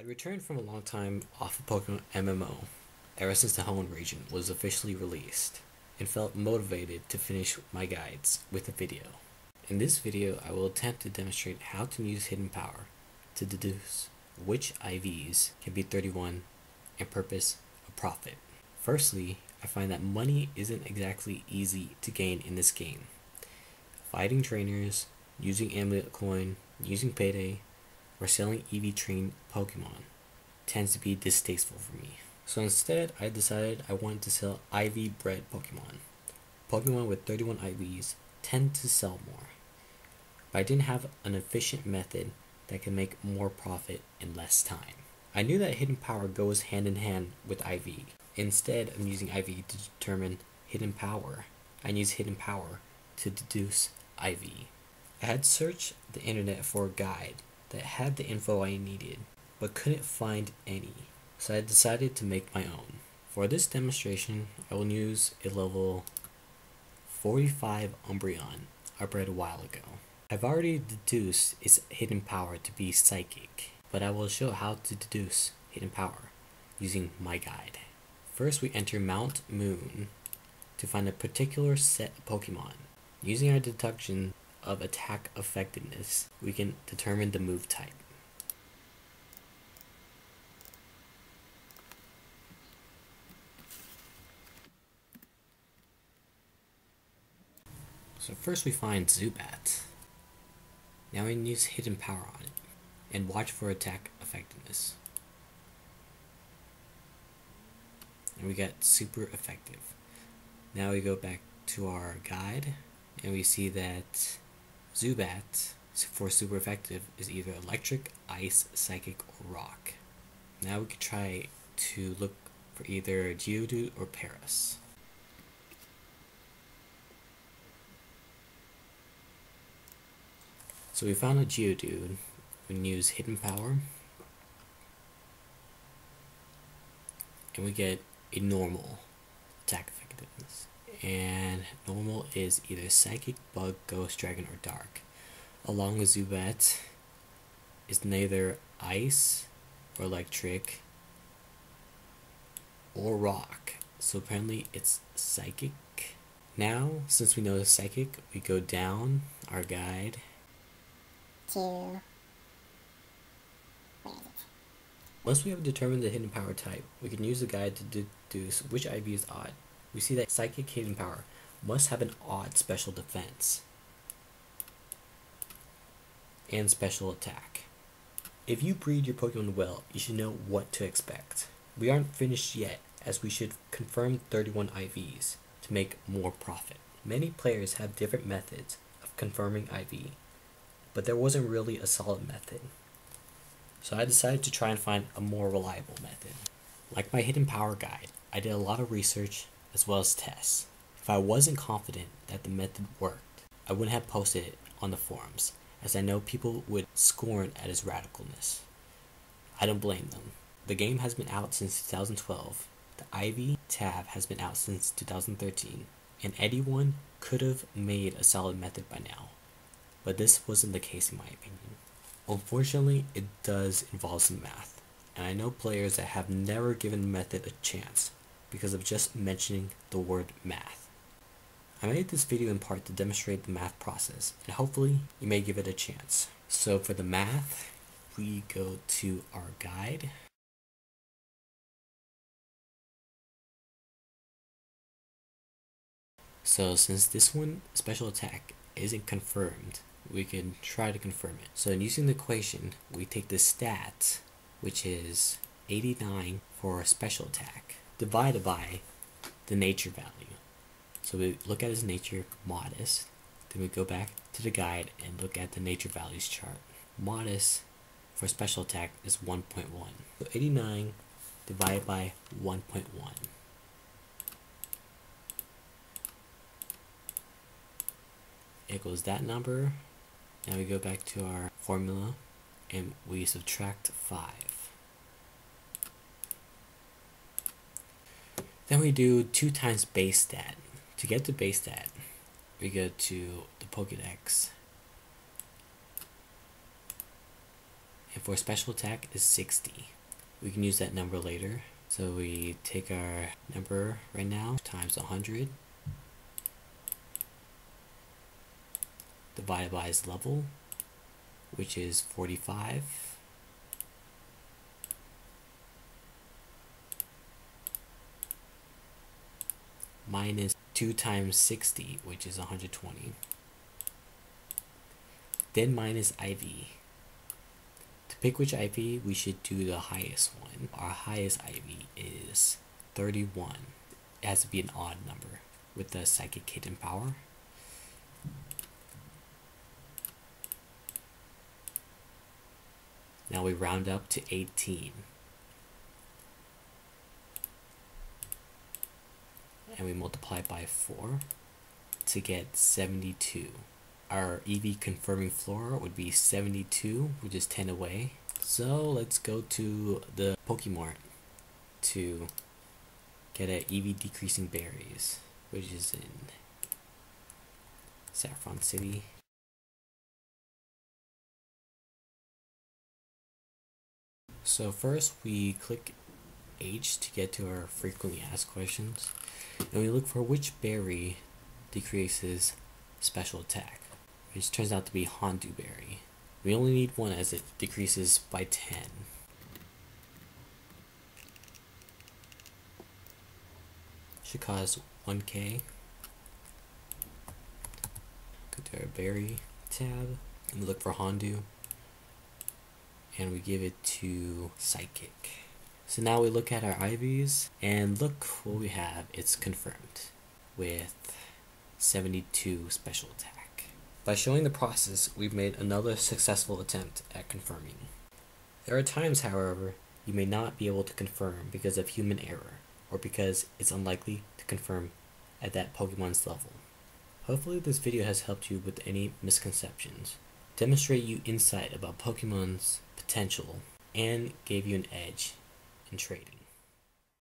I'd returned from a long time off of PokeMMO, ever since the Hoenn region was officially released, and felt motivated to finish my guides with a video. In this video, I will attempt to demonstrate how to use hidden power to deduce which IVs can be 31 and purpose a profit. Firstly, I find that money isn't exactly easy to gain in this game. Fighting trainers, using amulet coin, using payday, or selling EV trained Pokemon tends to be distasteful for me. So instead, I decided I wanted to sell IV bred Pokemon. Pokemon with 31 IVs tend to sell more, but I didn't have an efficient method that can make more profit in less time. I knew that hidden power goes hand in hand with IV. Instead of using IV to determine hidden power, I used hidden power to deduce IV. I had searched the internet for a guide that had the info I needed, but couldn't find any, so I decided to make my own. For this demonstration, I will use a level 45 Umbreon I bred a while ago. I've already deduced its hidden power to be Psychic, but I will show how to deduce hidden power using my guide. First, we enter Mount Moon to find a particular set of Pokemon. Using our deduction of attack effectiveness, we can determine the move type. So first we find Zubat. Now we can use hidden power on it and watch for attack effectiveness. And we get super effective. Now we go back to our guide and we see that Zubat for super effective is either electric, ice, psychic, or rock. Now we could try to look for either Geodude or Paras. So we found a Geodude. We can use hidden power and we get a normal attack effectiveness. And normal is either Psychic, Bug, Ghost, Dragon, or Dark. Along with Zubat is neither Ice or Electric or Rock. So apparently it's Psychic. Now, since we know it's Psychic, we go down our guide to... Once we have determined the hidden power type, we can use the guide to deduce which IV is odd. We see that Psychic hidden power must have an odd special defense and special attack. If you breed your Pokemon well, you should know what to expect. We aren't finished yet, as we should confirm 31 IVs to make more profit. Many players have different methods of confirming IV, but there wasn't really a solid method. So I decided to try and find a more reliable method. Like my hidden power guide, I did a lot of research as well as tests. If I wasn't confident that the method worked, I wouldn't have posted it on the forums, as I know people would scorn at its radicalness. I don't blame them. The game has been out since 2012, the IV tab has been out since 2013, and anyone could have made a solid method by now. But this wasn't the case in my opinion. Unfortunately, it does involve some math, and I know players that have never given the method a chance because of just mentioning the word math. I made this video in part to demonstrate the math process, and hopefully you may give it a chance. So for the math, we go to our guide. So since this one, special attack, isn't confirmed, we can try to confirm it. So in using the equation, we take the stat, which is 89 for special attack, divided by the nature value. So we look at his nature, modest, then we go back to the guide and look at the nature values chart. Modest for special attack is 1.1. So 89 divided by 1.1. Equals that number. Now we go back to our formula and we subtract 5. Then we do 2 times base stat. To get to base stat, we go to the Pokédex and for special attack is 60. We can use that number later. So we take our number right now times 100 divided by its level, which is 45, minus 2 times 60, which is 120, then minus IV. To pick which IV, we should do the highest one. Our highest IV is 31. It has to be an odd number with the psychic hidden power. Now we round up to 18. And we multiply by 4 to get 72. Our EV confirming floor would be 72, which is 10 away. So let's go to the Pokemart to get an EV decreasing berries, which is in Saffron City. So first we click H to get to our frequently asked questions, and we look for which berry decreases special attack, which turns out to be Hondu berry. We only need one as it decreases by 10. Should cause 1k. Go to our berry tab and look for Hondu, and we give it to Psychic. So now we look at our IVs and look what we have. It's confirmed with 72 special attack. By showing the process, we've made another successful attempt at confirming. There are times, however, you may not be able to confirm because of human error, or because it's unlikely to confirm at that Pokemon's level. Hopefully this video has helped you with any misconceptions, demonstrate you insight about Pokemon's potential, and gave you an edge in trading.